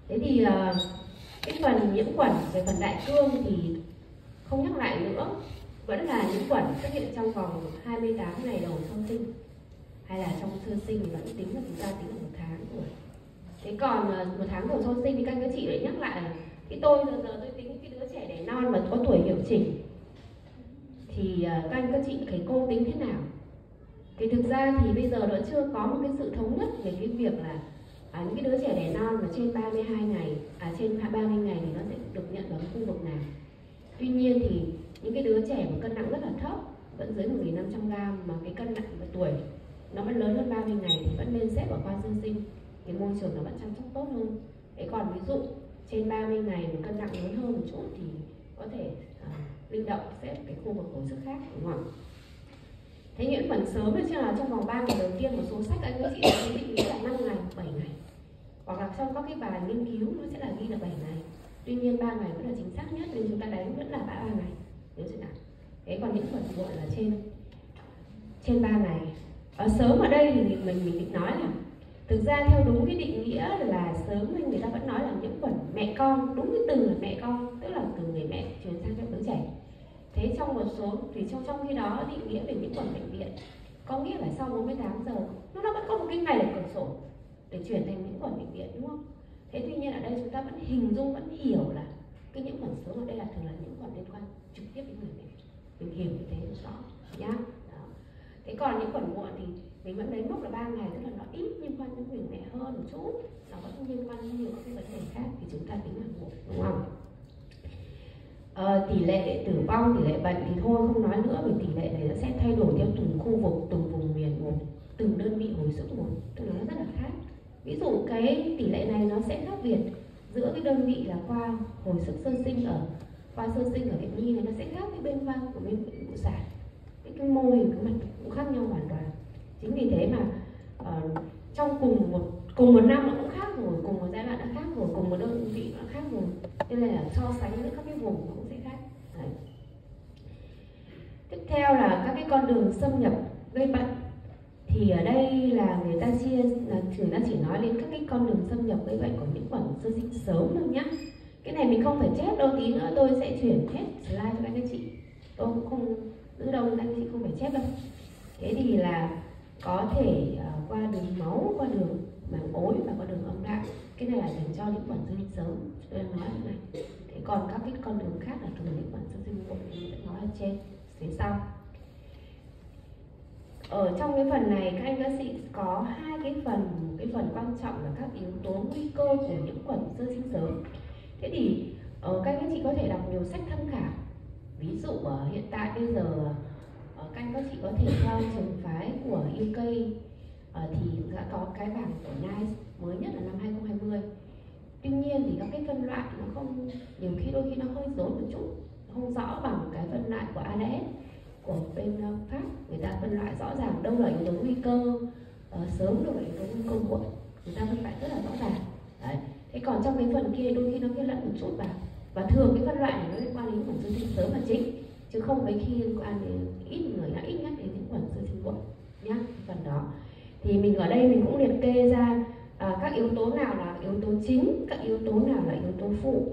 Thế thì cái phần nhiễm khuẩn về phần đại cương thì không nhắc lại nữa, vẫn là nhiễm khuẩn xuất hiện trong vòng 28 ngày đầu sau sinh, hay là trong sơ sinh thì vẫn tính là chúng ta tính là 1 tháng tuổi. Thế còn 1 tháng đầu sau sinh thì các chị lại nhắc lại là cái tôi giờ tôi tính cái đứa trẻ đẻ non mà có tuổi hiệu chỉnh thì các chị thầy cô tính thế nào? Thì thực ra thì bây giờ nó chưa có một cái sự thống nhất về cái việc là những cái đứa trẻ đẻ non mà trên 32 ngày, trên 30 ngày thì nó sẽ được nhận vào cái khu vực nào. Tuy nhiên thì những cái đứa trẻ mà cân nặng rất là thấp, vẫn dưới 1.500 g mà cái cân nặng và tuổi nó vẫn lớn hơn 30 ngày thì vẫn nên xếp ở khoa sơ sinh, cái môi trường nó vẫn chăm sóc tốt hơn. Thế còn ví dụ trên 30 ngày mà cân nặng lớn hơn một chút thì có thể linh động xếp cái khu vực hồi sức khác, đúng không? Thế nhiễm khuẩn sớm thì là trong vòng 3 ngày đầu tiên, một số sách anh các chị đã định nghĩa là 5 ngày, 7 ngày, hoặc là trong các cái bài nghiên cứu nó sẽ là ghi là 7 ngày. Tuy nhiên 3 ngày vẫn là chính xác nhất nên chúng ta đánh vẫn là 3 ngày, nhớ chưa nào? Thế còn nhiễm khuẩn gọi là trên 3 ngày. Sớm ở đây thì mình định nói là thực ra theo đúng cái định nghĩa là sớm thì người ta vẫn nói là nhiễm khuẩn mẹ con, đúng cái từ là mẹ con, tức là từ người mẹ truyền sang cho đứa trẻ. Thế trong một số thì trong khi đó định nghĩa về nhiễm khuẩn bệnh viện có nghĩa là sau 48 giờ nó vẫn có một cái ngày để cửa sổ để chuyển thành nhiễm khuẩn bệnh viện, đúng không? Thế tuy nhiên ở đây chúng ta vẫn hình dung, vẫn hiểu là cái nhiễm khuẩn sớm ở đây là thường là nhiễm khuẩn liên quan trực tiếp đến người mẹ. Mình hiểu như thế rõ nhá. Đó. Thế còn nhiễm khuẩn muộn thì mình vẫn lấy mốc là 3 ngày, tức là nó ít liên quan đến người mẹ hơn một chút, nó vẫn liên quan đến nhiều các cái vấn đề khác thì chúng ta tính là muộn, đúng không? Tỷ lệ tử vong, tỷ lệ bệnh thì thôi không nói nữa, vì tỷ lệ này nó sẽ thay đổi theo từng khu vực, từng vùng miền một, từng đơn vị hồi sức một, tức là nó rất là khác. Ví dụ cái tỷ lệ này nó sẽ khác biệt giữa cái đơn vị là khoa hồi sức sơ sinh ở khoa sơ sinh ở bệnh nhi này, nó sẽ khác với bên khoa của bên bệnh phụ sản. Cái mô hình cái mặt cũng khác nhau hoàn toàn. Chính vì thế mà trong cùng một năm nó cũng khác rồi, cùng một giai đoạn nó khác rồi, cùng một đơn vị nó khác rồi, cho nên là so sánh với các cái vùng nó cũng sẽ khác. Đấy. Tiếp theo là các cái con đường xâm nhập gây bệnh, thì ở đây là người ta chỉ nói đến các cái con đường xâm nhập gây bệnh của nhiễm khuẩn sơ sinh sớm thôi nhá. Cái này mình không phải chép đâu, tí nữa tôi sẽ chuyển hết slide cho các chị, tôi cũng không giữ đâu nên các chị không phải chép đâu. Thế thì là có thể qua đường máu, qua đường màng ối và qua đường âm đạo. Cái này là dành cho nhiễm khuẩn sơ sinh sớm, tôi đang nói như này. Thế còn các cái con đường khác là thường nhiễm khuẩn sơ sinh muộn thì sẽ nói ở trên phía sau. Ở trong cái phần này các anh các chị có hai cái phần, cái phần quan trọng là các yếu tố nguy cơ của nhiễm khuẩn sơ sinh sớm. Thế thì các anh chị có thể đọc nhiều sách tham khảo. Ví dụ hiện tại bây giờ các anh các chị có thể theo trường phái của UK thì đã có cái bảng của NICE mới nhất là năm 2020. Tuy nhiên thì các cái phân loại nó không, nhiều khi đôi khi nó hơi rối một chút, không rõ bằng cái phân loại của ADS của bên Pháp. Người ta phân loại rõ ràng đâu là yếu tố nguy cơ sớm, đâu là yếu tố nguy cơ muộn, người ta phân loại rất là rõ ràng. Đấy. Thế còn trong cái phần kia đôi khi nó lẫn một chút vào, và thường cái phân loại này nó liên quan đến nhiễm khuẩn sơ sinh sớm là chính, chứ không mấy khi liên quan đến ít người đã ít nhắc đến nhiễm khuẩn sơ sinh muộn nhá. Phần đó thì mình ở đây mình cũng liệt kê ra các yếu tố nào là yếu tố chính, các yếu tố nào là yếu tố phụ.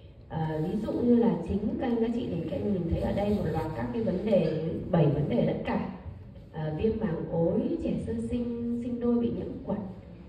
Ví dụ như là chính các anh các chị thì các anh nhìn thấy ở đây một loạt các cái vấn đề, 7 vấn đề tất cả. Viêm màng ối, trẻ sơ sinh, sinh đôi bị nhiễm khuẩn,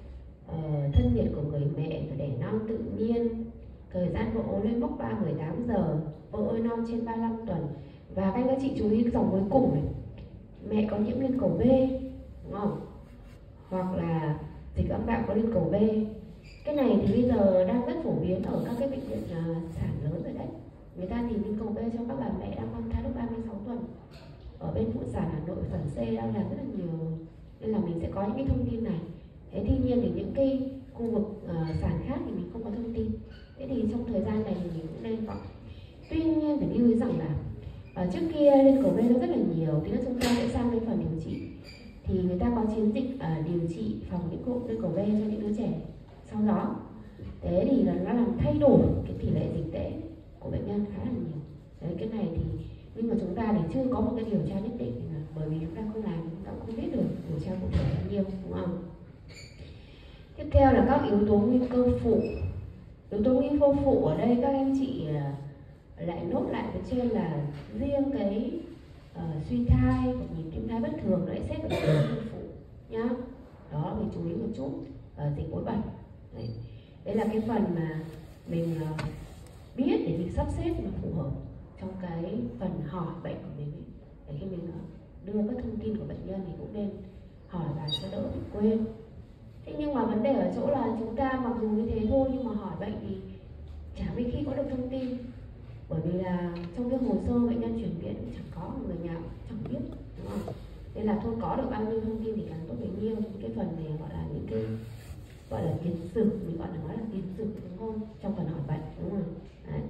thân nhiệt của người mẹ và đẻ non tự nhiên, thời gian vợ ối lên mốc 18 giờ, vợ ơi non trên 35 tuần. Và các anh các chị chú ý cái dòng cuối cùng này, mẹ có nhiễm liên cầu B, đúng không? Hoặc là dịch âm đạo có liên cầu B. Cái này thì bây giờ đang rất phổ biến ở các cái bệnh viện sản lớn rồi đấy. Người ta tìm liên cầu B cho các bà mẹ đang mang thai lúc 36 tuần. Ở bên phụ sản Hà Nội, sản C đang làm rất là nhiều, nên là mình sẽ có những cái thông tin này. Thế tuy nhiên thì những cái khu vực sản khác thì mình không có thông tin. Thế thì trong thời gian này thì mình cũng nên gọi. Tuy nhiên phải lưu ý rằng là trước kia liên cầu B nó rất là nhiều, thì chúng ta sẽ sang cái phần điều trị. Thì người ta có chiến dịch điều trị phòng liên cầu B cho những đứa trẻ sau đó. Thế thì là nó làm thay đổi cái tỷ lệ dịch tễ của bệnh nhân khá là nhiều. Đấy, cái này thì nhưng mà chúng ta thì chưa có một cái điều tra nhất định, bởi vì chúng ta không làm, chúng ta cũng không biết được điều tra cụ thể bao nhiêu, đúng không? Tiếp theo là các yếu tố nguy cơ phụ. Yếu tố nguy cơ phụ ở đây các anh chị lại nốt lại bên trên là riêng cái suy thai hoặc nhịp tim thai bất thường lại xếp vào yếu tố nguy cơ phụ nhá. Đó, mình chú ý một chút. Dịch mũi bẩn. Đây là cái phần mà mình biết để mình sắp xếp nó phù hợp trong cái phần hỏi bệnh của mình ấy. Để khi mình đưa các thông tin của bệnh nhân thì cũng nên hỏi và cho đỡ bị quên. Thế nhưng mà vấn đề ở chỗ là chúng ta mặc dù như thế thôi nhưng mà hỏi bệnh thì chả mấy khi có được thông tin, bởi vì là trong cái hồ sơ bệnh nhân chuyển viện cũng chẳng có, người nhà cũng chẳng biết, đúng không? Nên là thôi có được bao nhiêu thông tin thì càng tốt bấy nhiêu. Cái phần này gọi là những cái gọi là tiền sử, mình gọi là nói là tiền sử, đúng không? Trong phần hỏi bệnh, đúng không? Đấy.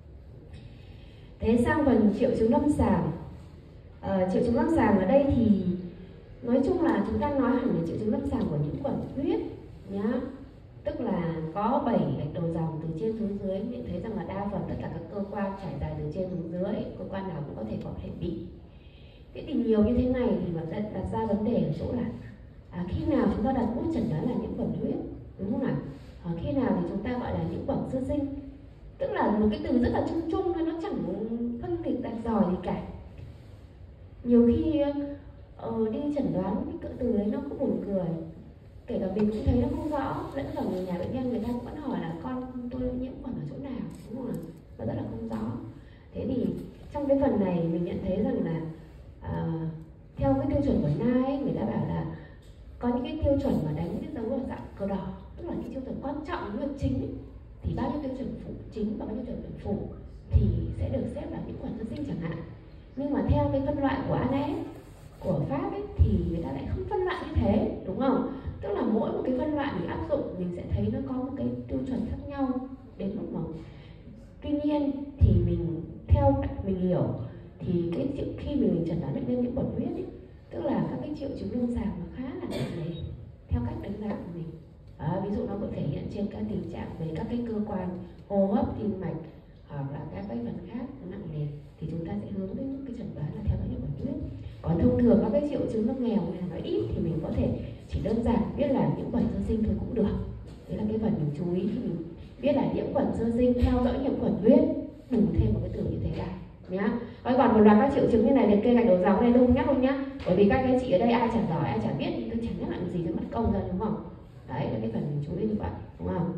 Thế sang phần triệu chứng lâm sàng. Triệu chứng lâm sàng ở đây thì nói chung là chúng ta nói hẳn là triệu chứng lâm sàng của nhiễm khuẩn huyết nhá, tức là có 7 gạch đầu dòng từ trên xuống dưới. Mình thấy rằng là đa phần tất cả các cơ quan trải dài từ trên xuống dưới, cơ quan nào cũng có thể bị. Thế thì nhiều như thế này thì mà đặt ra vấn đề ở chỗ là khi nào chúng ta đặt bút chẩn đoán là nhiễm khuẩn huyết, đúng không nào? Khi nào thì chúng ta gọi là nhiễm khuẩn sơ sinh, tức là một cái từ rất là chung chung thôi, nó chẳng phân biệt đặt giỏi gì cả. Nhiều khi đi chẩn đoán cái cỡ từ đấy nó cũng buồn cười, kể cả mình cũng thấy nó không rõ, lẫn cả người nhà bệnh nhân người ta cũng vẫn hỏi là con tôi nhiễm khuẩn ở chỗ nào, đúng không ạ? Nó rất là không rõ. Thế thì trong cái phần này mình nhận thấy rằng là theo cái tiêu chuẩn của NICE ấy, người ta bảo là có những cái tiêu chuẩn mà đánh cái dấu ở dạng cờ đỏ, tức là những tiêu chuẩn quan trọng, những việc chính ấy, thì bao nhiêu tiêu chuẩn phụ chính và bao nhiêu tiêu chuẩn phụ thì sẽ được xếp là nhiễm khuẩn sơ sinh chẳng hạn. Nhưng mà theo cái phân loại của ANS của Pháp ấy, thì người ta lại không phân loại như thế, đúng không? Tức là mỗi một cái phân loại mình áp dụng mình sẽ thấy nó có một cái tiêu chuẩn khác nhau đến mức mà. Tuy nhiên thì mình theo mình hiểu thì cái khi mình chẩn đoán bệnh nhân nhiễm khuẩn huyết ấy, tức là các cái triệu chứng lâm sàng nó khá là nặng nề theo cách đánh giá của mình. Ví dụ nó có thể hiện trên các tình trạng về các cái cơ quan hô hấp, tim mạch hoặc là các cái phần khác nó nặng nề thì chúng ta sẽ hướng đến cái chẩn đoán là theo dõi nhiễm khuẩn huyết. Còn thông thường các cái triệu chứng nó nghèo hay là nó ít thì mình có thể chỉ đơn giản biết là nhiễm khuẩn sơ sinh thôi cũng được. Đấy là cái phần mình chú ý khi mình biết là nhiễm khuẩn sơ sinh theo dõi nhiễm khuẩn huyết, bù thêm một cái từ như thế này nhá. Còn một loạt các triệu chứng như này liệt kê gạch đầu dòng đây tôi không nhắc luôn nhá, bởi vì các anh chị ở đây ai chẳng giỏi ai chẳng biết thì tôi chẳng nhắc lại gì cho mất công ra, đúng không? Đấy là cái phần mình chú ý như vậy, đúng không?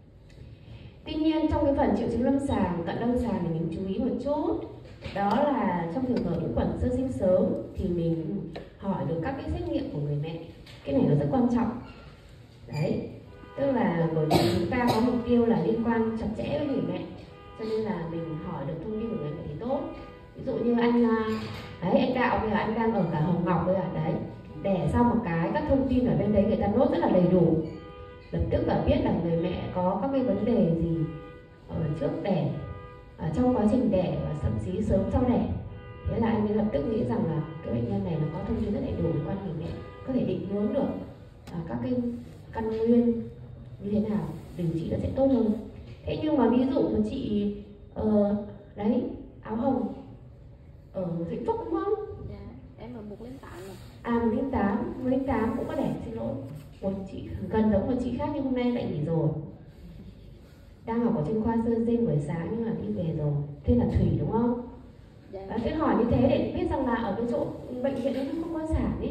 Tuy nhiên trong cái phần triệu chứng lâm sàng, cận lâm sàng thì mình chú ý một chút, đó là trong trường hợp nhiễm khuẩn sơ sinh sớm thì mình hỏi được các cái xét nghiệm của người mẹ. Cái này nó rất quan trọng. Đấy, tức là bởi vì chúng ta có mục tiêu là liên quan chặt chẽ với người mẹ, cho nên là mình hỏi được thông tin của người mẹ thì tốt. Ví dụ như anh Đạo bây giờ anh đang ở cả Hồng Ngọc bây giờ đấy, đẻ xong một cái các thông tin ở bên đấy người ta nốt rất là đầy đủ, lập tức là biết là người mẹ có các cái vấn đề gì ở trước đẻ, ở trong quá trình đẻ và thậm chí sớm sau đẻ. Thế là anh mới lập tức nghĩ rằng là cái bệnh nhân này nó có thông tin rất đầy đủ liên quan đến người mẹ, có thể định hướng được các cái căn nguyên như thế nào, điều trị nó sẽ tốt hơn. Thế nhưng mà ví dụ một chị đấy áo hồng ở Vĩnh Phúc đúng không? Dạ, em ở 108 rồi. 108 cũng có đẻ, xin lỗi. Một chị gần giống một chị khác nhưng hôm nay lại nghỉ rồi. Đang học ở trên khoa sơ sinh buổi sáng nhưng mà đi về rồi. Thế là Thủy đúng không? Dạ. Thế hỏi như thế để biết rằng là ở cái chỗ bệnh viện nó không có sản ấy.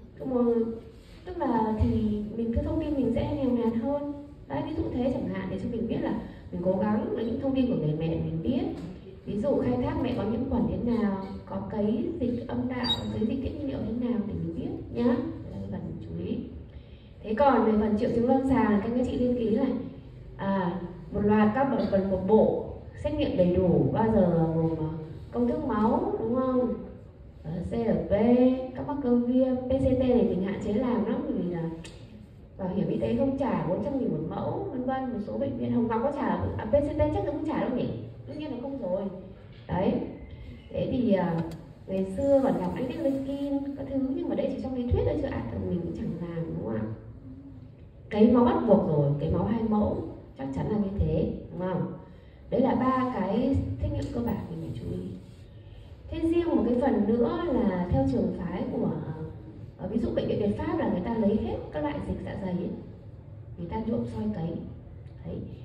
Tức là thì mình cái thông tin mình sẽ nghèo nàn hơn. Đấy, ví dụ thế chẳng hạn, để cho mình biết là mình cố gắng lấy những thông tin của người mẹ mình biết. Ví dụ khai thác mẹ có nhiễm khuẩn thế nào, có cấy dịch âm đạo, cấy dịch tiết niệu thế nào thì mình biết nhá. Đây là cái phần chú ý. Thế còn về phần triệu chứng lâm sàng các anh chị lưu ký này, một loạt các phần một bộ xét nghiệm đầy đủ, bao giờ gồm công thức máu đúng không, CRP, các mắc cơ viêm, PCT này mình hạn chế làm lắm vì là bảo hiểm y tế không trả 400.000 một mẫu, vân vân. Một số bệnh viện Hồng Ngọc có trả, PCT chắc là không trả đâu nhỉ, đương nhiên là không rồi. Đấy, thế thì ngày xưa còn đọc anh Lekin các thứ, nhưng mà đấy chỉ trong lý thuyết thôi chứ mình cũng chẳng làm, đúng không ạ? Cấy máu bắt buộc rồi, cấy máu 2 mẫu chắc chắn là như thế, đúng không? Đấy là 3 cái xét nghiệm cơ bản mình phải chú ý. Thế riêng một cái phần nữa là theo trường phái của ví dụ bệnh viện Việt Pháp là người ta lấy hết các loại dịch dạ dày ấy, người ta nhuộm soi cấy. Đấy.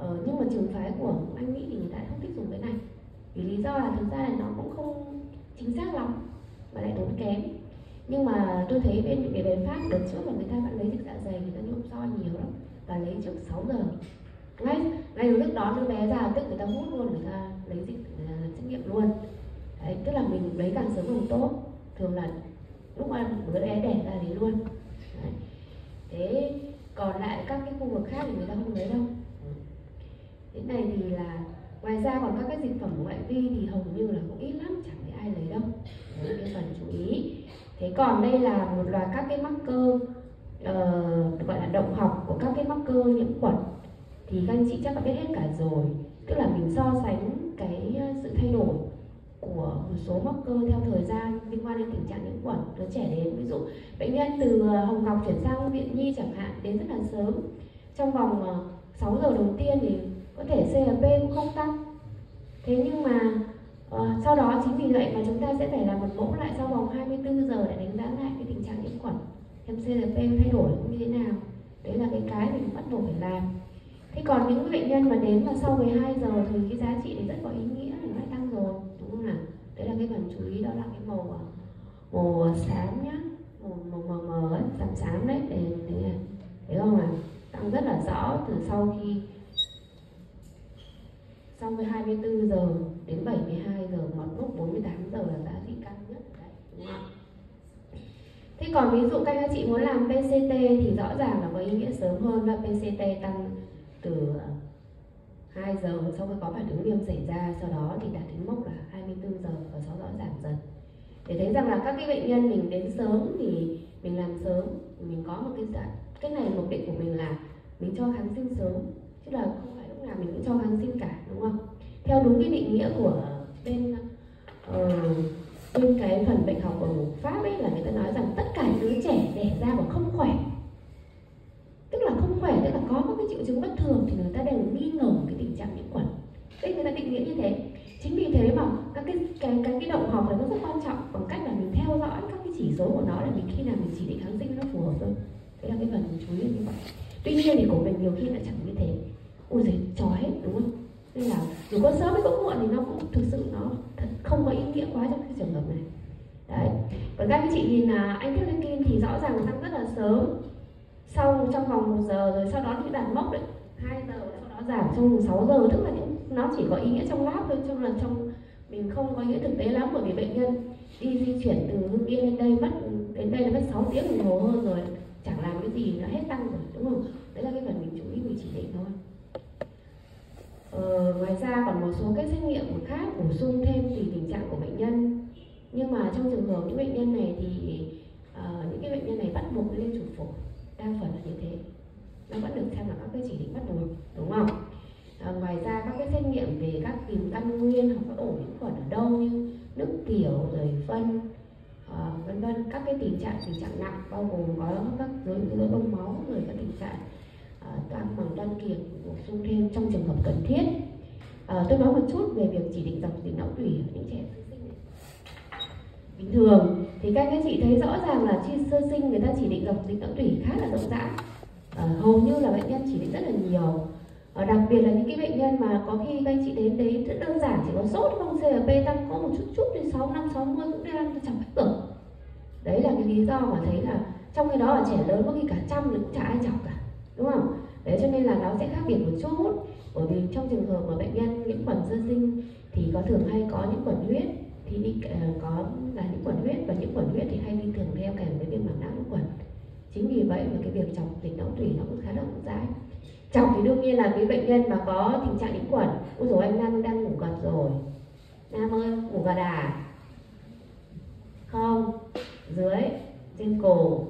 Nhưng mà trường phái của anh Mỹ thì người ta không thích dùng cái này, vì lý do là thực ra là nó cũng không chính xác lắm và lại tốn kém. Nhưng mà tôi thấy bên những cái bên Pháp đợt trước là người ta vẫn lấy dịch dạ dày, người ta nội soi nhiều lắm và lấy trước 6 giờ. Ngay lúc đó đứa bé ra tức người ta hút luôn, người ta lấy dịch xét nghiệm luôn. Đấy, tức là mình lấy càng sớm càng tốt. Thường là lúc mà đứa bé đẻ ra lấy luôn. Đấy. Thế còn lại các cái khu vực khác thì người ta không lấy đâu. Thế này thì là ngoài ra còn các cái dịch phẩm ngoại vi thì hầu như là cũng ít lắm, chẳng thấy ai lấy đâu. Đấy, cái phần chú ý. Thế còn đây là một loạt các cái mắc cơ gọi là động học của các cái mắc cơ nhiễm khuẩn, thì các anh chị chắc đã biết hết cả rồi. Tức là mình so sánh cái sự thay đổi của một số mắc cơ theo thời gian liên quan đến tình trạng nhiễm khuẩn đứa trẻ đến. Ví dụ bệnh nhân từ Hồng Ngọc chuyển sang Viện Nhi chẳng hạn, đến rất là sớm, trong vòng 6 giờ đầu tiên thì có thể CRP cũng không tăng. Thế nhưng mà sau đó chính vì vậy mà chúng ta sẽ phải làm một mẫu lại sau vòng 24 giờ để đánh giá lại cái tình trạng nhiễm khuẩn, xem CRP thay đổi như thế nào. Đấy là cái mình bắt buộc phải làm. Thế còn những bệnh nhân mà đến mà sau 12 giờ thì cái giá trị này rất có ý nghĩa, nó lại tăng rồi, đúng không nào? Đấy là cái phần chú ý, đó là cái màu xám nhá, màu mờ ấy, xám đấy, thấy không ạ? Tăng rất là rõ từ sau 24 giờ đến 72 giờ, một lúc 48 giờ là giá trị cao nhất đấy, đúng không? Thế còn ví dụ các anh chị muốn làm PCT thì rõ ràng là có ý nghĩa sớm hơn, là PCT tăng từ 2 giờ sau khi có phản ứng viêm xảy ra, sau đó thì đạt đến mốc là 24 giờ và sau đó giảm dần. Để thấy rằng là các cái bệnh nhân mình đến sớm thì mình làm sớm, mình có một cái này mục đích của mình là mình cho kháng sinh sớm, chứ là không phải lúc nào mình cũng cho kháng sinh cả, đúng không? Theo đúng cái định nghĩa của bên cái phần bệnh học ở Pháp ấy, là người ta nói rằng tất cả những đứa trẻ đẻ ra mà không khỏe, tức là không khỏe, tức là có cái triệu chứng bất thường, thì người ta đều nghi ngờ cái tình trạng nhiễm khuẩn. Đấy, người ta định nghĩa như thế. Chính vì thế mà các cái động học này nó rất quan trọng, bằng cách là mình theo dõi các cái chỉ số của nó, là mình khi nào mình chỉ định kháng sinh nó phù hợp hơn. Đấy là cái phần chú ý như vậy. Tuy nhiên thì của mình nhiều khi lại chẳng như thế, ôi giời, cho hết, đúng không? Nên là dù có sớm hay có muộn thì nó cũng thực sự nó thật không có ý nghĩa quá trong cái trường hợp này. Đấy. Còn các chị nhìn là anh Tetrakin thì rõ ràng tăng rất là sớm, sau trong vòng 1 giờ rồi sau đó thì đạt mốc đấy 2 giờ, sau đó giảm trong 6 giờ, tức là nó chỉ có ý nghĩa trong lab thôi, trong là trong mình không có ý nghĩa thực tế lắm, bởi vì bệnh nhân đi di chuyển từ Hưng Yên đến đây là mất 6 tiếng đồng hồ hơn rồi, chẳng làm cái gì đã hết tăng rồi, đúng không? Đấy là cái phần mình chú ý, mình chỉ định thôi. Ngoài ra còn một số cái xét nghiệm khác bổ sung thêm tùy tình trạng của bệnh nhân, nhưng mà trong trường hợp những bệnh nhân này thì những cái bệnh nhân này bắt buộc lên chụp phổi, đa phần là như thế, nó vẫn được xem là các cái chỉ định bắt buộc, đúng không? Ngoài ra các cái xét nghiệm về các tìm căn nguyên hoặc các ổ nhiễm khuẩn ở đâu như nước tiểu rồi phân vân vân, các cái tình trạng nặng bao gồm có các dối đông máu rồi các tình trạng toan bằng toan kiệt bổ sung thêm trong trường hợp cần thiết. Tôi nói một chút về việc chỉ định dọc dịch não tủy ở những trẻ sơ sinh này. Bình thường thì các anh chị thấy rõ ràng là khi sơ sinh người ta chỉ định dọc dịch não tủy khá là rộng rãi, hầu như là bệnh nhân chỉ định rất là nhiều. Đặc biệt là những cái bệnh nhân mà có khi các anh chị đến đấy rất đơn giản, chỉ có sốt không, CRP tăng có một chút thì 65-60 cũng đang chẳng hết tưởng. Đấy là cái lý do mà thấy là trong cái đó là trẻ lớn có khi cả trăm thì cũng chả ai chọc cả, đúng không? Đấy, cho nên là nó sẽ khác biệt một chút, bởi vì trong trường hợp mà bệnh nhân nhiễm khuẩn sơ sinh thì có thường hay có nhiễm khuẩn huyết, thì có là nhiễm khuẩn huyết, và nhiễm khuẩn huyết thì hay đi thường theo kèm với viêm mảng não nhiễm khuẩn. Chính vì vậy mà cái việc chọc dịch não tủy nó cũng khá là rộng rãi. Chọc thì đương nhiên là cái bệnh nhân mà có tình trạng nhiễm khuẩn, ôi dồi anh Nam đang ngủ gật rồi, Nam ơi ngủ gật à? Không, dưới, trên cổ.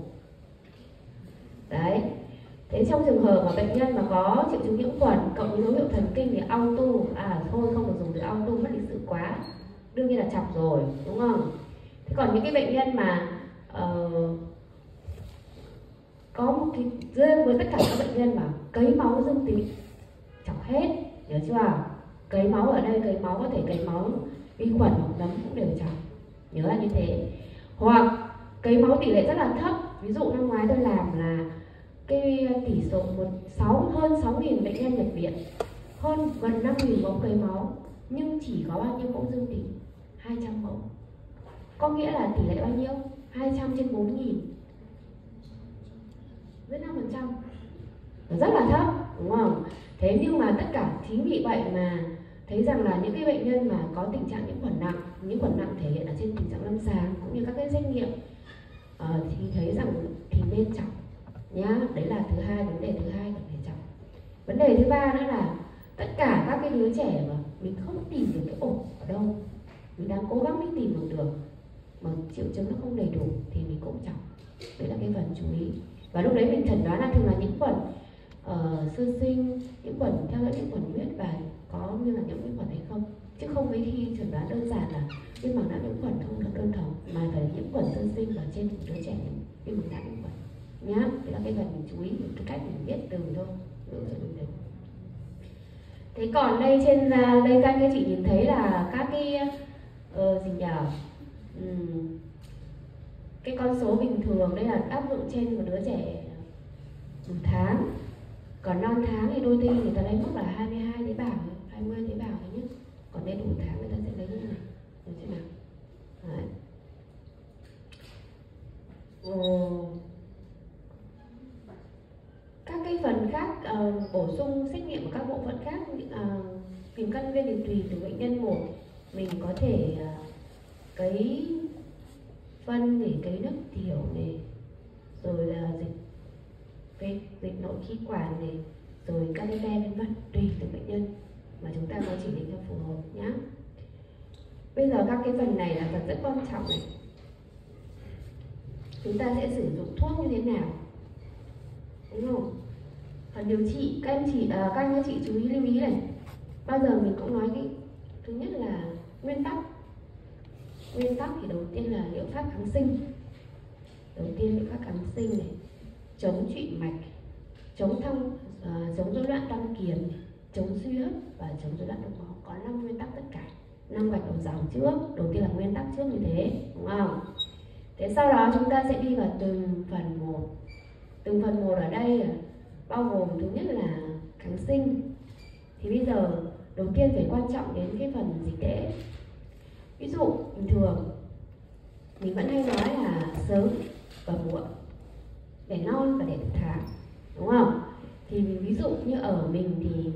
Đấy. Thế trong trường hợp mà bệnh nhân mà có triệu chứng nhiễm khuẩn cộng với dấu hiệu thần kinh thì auto, thôi không được dùng từ auto, mất lịch sự quá, đương nhiên là chọc rồi, đúng không? Thế còn những cái bệnh nhân mà có một cái riêng với tất cả các bệnh nhân mà cấy máu dương tính, chọc hết, nhớ chưa? Cấy máu ở đây, cấy máu có thể cấy máu vi khuẩn hoặc nấm cũng đều chọc, nhớ là như thế. Hoặc cấy máu tỷ lệ rất là thấp, ví dụ năm ngoái tôi làm là cái tỷ số hơn 6.000 bệnh nhân nhập viện, hơn gần 5.000 mẫu cấy máu nhưng chỉ có bao nhiêu mẫu dương tính? 200 mẫu. Có nghĩa là tỷ lệ bao nhiêu? 200 trên 4.000, với 5%, rất là thấp, đúng không? Thế nhưng mà tất cả chính vì vậy mà thấy rằng là những cái bệnh nhân mà có tình trạng nhiễm khuẩn nặng thể hiện ở trên tình trạng lâm sàng cũng như các cái xét nghiệm thì thấy rằng thì nên chọc nhá. Đấy là thứ hai, vấn đề thứ hai cần phải chọc. Vấn đề thứ ba nữa là tất cả các cái đứa trẻ mà mình không tìm được cái ổ ở đâu, mình đang cố gắng đi tìm được mà triệu chứng nó không đầy đủ thì mình cũng chọc. Đấy là cái phần chú ý. Và lúc đấy mình chẩn đoán là thường là nhiễm khuẩn sơ sinh, nhiễm khuẩn theo dõi nhiễm khuẩn huyết và có như là nhiễm khuẩn hay không, chứ không mấy khi chẩn đoán đơn giản là viêm màng não nhiễm khuẩn không được đơn thuần, mà phải nhiễm khuẩn sơ sinh ở trên một đứa trẻ viêm màng não nhiễm khuẩn nhá. Đấy là cái phần mình chú ý, cái cách mình biết từ thôi. Thế còn đây trên đây các anh chị nhìn thấy là các cái gì nhỉ? Cái con số bình thường đây là áp dụng trên một đứa trẻ đủ tháng. Còn non tháng thì đôi khi người ta lấy mức là 22 tế bào, 20 tế bào thôi nhé. Còn đây đủ tháng người ta sẽ lấy như thế này. Được chưa nào? Đấy. Các cái phần khác bổ sung xét nghiệm của các bộ phận khác, tìm căn nguyên điện tùy từ bệnh nhân một, mình có thể cấy phân để cấy nước tiểu này, rồi là dịch nội khí quản này, rồi catheter vân vân, tùy từng bệnh nhân mà chúng ta có chỉ định cho phù hợp nhé. Bây giờ các cái phần này là phần rất quan trọng này. Chúng ta sẽ sử dụng thuốc như thế nào, đúng không? Phần điều trị các anh chị chú ý lưu ý này. Bao giờ mình cũng nói cái thứ nhất là nguyên tắc thì đầu tiên là liệu pháp kháng sinh. Liệu pháp kháng sinh này, chống trụy mạch, chống rối loạn đan kiềm, chống suy hấp và chống rối loạn đông máu. Có 5 nguyên tắc tất cả, 5 gạch đầu dòng trước. Đầu tiên là nguyên tắc trước như thế, đúng không? Thế sau đó chúng ta sẽ đi vào từng phần một. Từng phần một ở đây bao gồm thứ nhất là kháng sinh. Thì bây giờ đầu tiên phải quan trọng đến cái phần dịch tễ. Ví dụ bình thường mình vẫn hay nói là sớm và muộn, đẻ non và đẻ đủ tháng, đúng không? Thì ví dụ như ở mình thì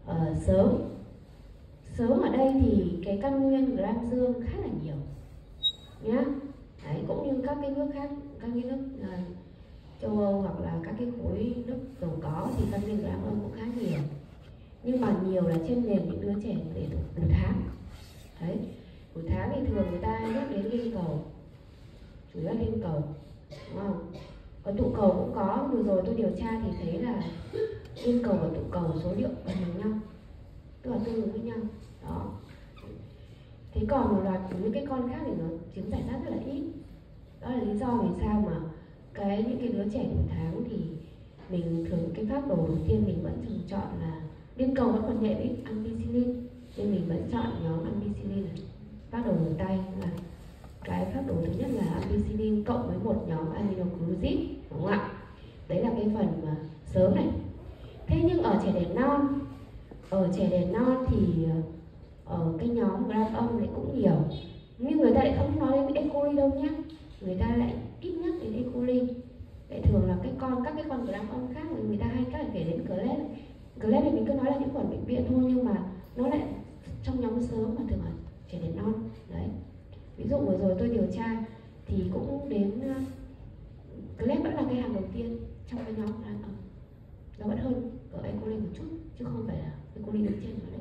sớm ở đây thì cái căn nguyên gram dương khá là nhiều nhá. Đấy, cũng như các cái nước khác, các cái nước châu Âu hoặc là các cái khối nước giàu có thì căn nguyên gram âm cũng khá nhiều, nhưng mà nhiều là trên nền những đứa trẻ để đủ tháng. Đấy, đủ tháng thì thường người ta nhắc đến liên cầu, chủ yếu là liên cầu, đúng không? Còn tụ cầu cũng có, vừa rồi tôi điều tra thì thấy là liên cầu và tụ cầu số liệu gần bằng nhau, tức là tương ứng với nhau đó. Thế còn một loạt những cái con khác thì nó chiếm giải rác rất là ít. Đó là lý do vì sao mà những cái đứa trẻ đủ tháng thì mình thường cái phác đồ đầu tiên mình vẫn thường chọn là liên cầu vẫn còn nhẹ với ampicillin, nên mình vẫn chọn nhóm ampicillin này. Phác đồ đầu tay là cái phác đồ thứ nhất là ampicillin cộng với một nhóm aminoglycid, đúng không ạ? Đấy là cái phần mà sớm này. Thế nhưng ở trẻ đẻ non thì ở cái nhóm gram âm lại cũng nhiều, nhưng người ta lại không nói đến E. coli đâu nhé. Người ta lại ít nhắc đến E. coli. Lại thường là các cái con gram âm khác người ta hay kể đến Glet thì mình cứ nói là những khuẩn bệnh viện thôi, nhưng mà nó lại trong nhóm sớm mà thường ở trẻ đẻ non. Đấy, ví dụ vừa rồi tôi điều tra thì cũng đến Glet vẫn là cái hàng đầu tiên trong cái nhóm gram âm. Nó vẫn hơn ở E. coli một chút, chứ không phải là E. coli đứng trên nó đấy.